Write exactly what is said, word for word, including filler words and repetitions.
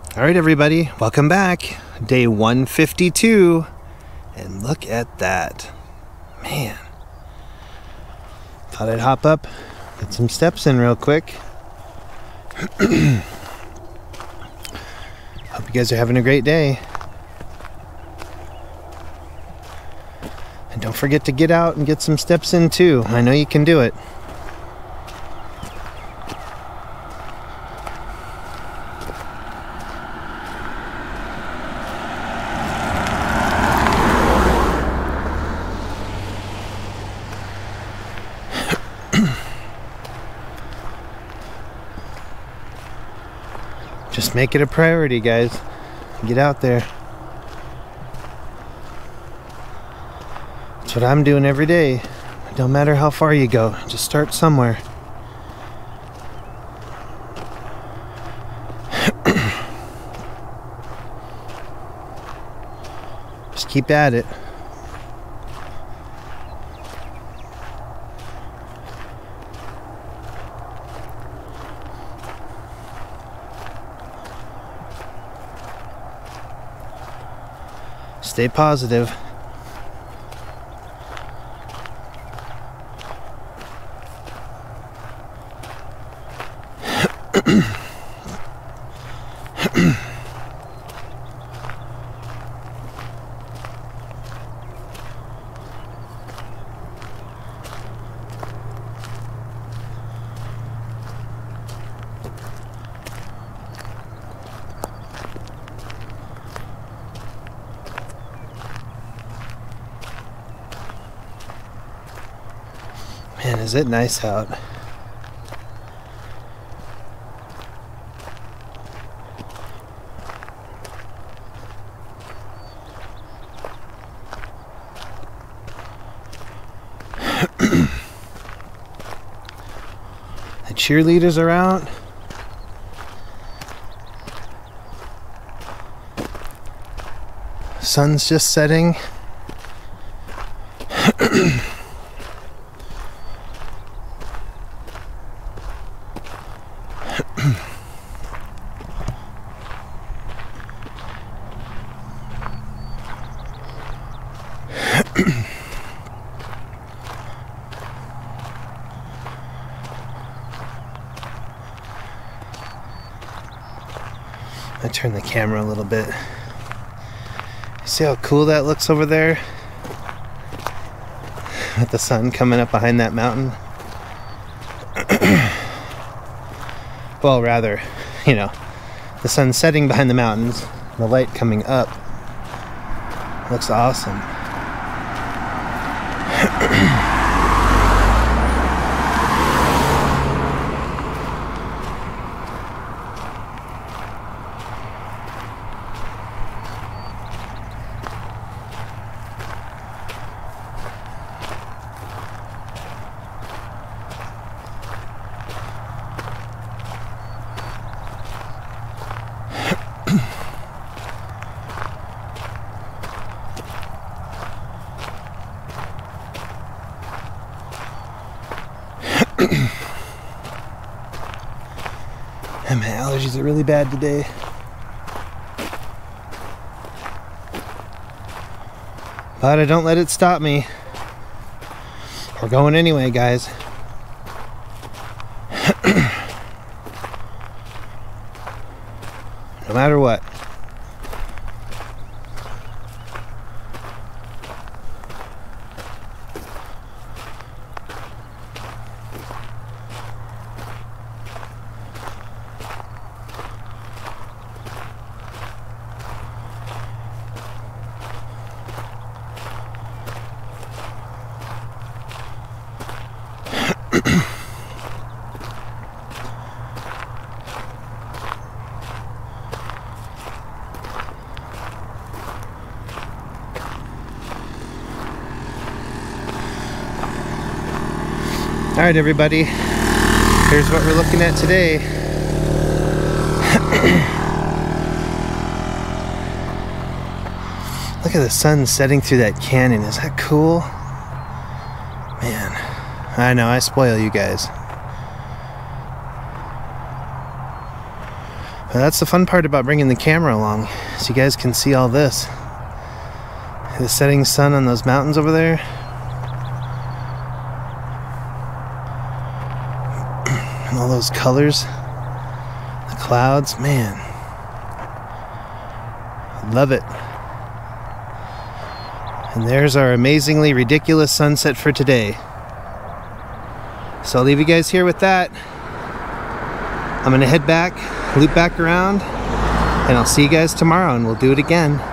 All right, everybody, welcome back. Day one fifty-two, and look at that. Man. Thought I'd hop up, get some steps in real quick. Hope you guys are having a great day. And don't forget to get out and get some steps in too. I know you can do it. Just make it a priority, guys. Get out there. That's what I'm doing every day. It don't matter how far you go, just start somewhere. Just keep at it. Stay positive. Man, is it nice out. The cheerleaders are out. Sun's just setting. I turn the camera a little bit. See how cool that looks over there? With the sun coming up behind that mountain. Well, rather, you know, the sun setting behind the mountains, the light coming up. Looks awesome. And my allergies are really bad today. But I don't let it stop me. We're going anyway, guys. No matter what. All right, everybody, here's what we're looking at today. Look at the sun setting through that canyon. Is that cool? Man, I know, I spoil you guys. But that's the fun part about bringing the camera along, so you guys can see all this. The setting sun on those mountains over there. And all those colors. The clouds, man. Love it. And there's our amazingly ridiculous sunset for today. So I'll leave you guys here with that. I'm gonna head back, loop back around, and I'll see you guys tomorrow, and we'll do it again.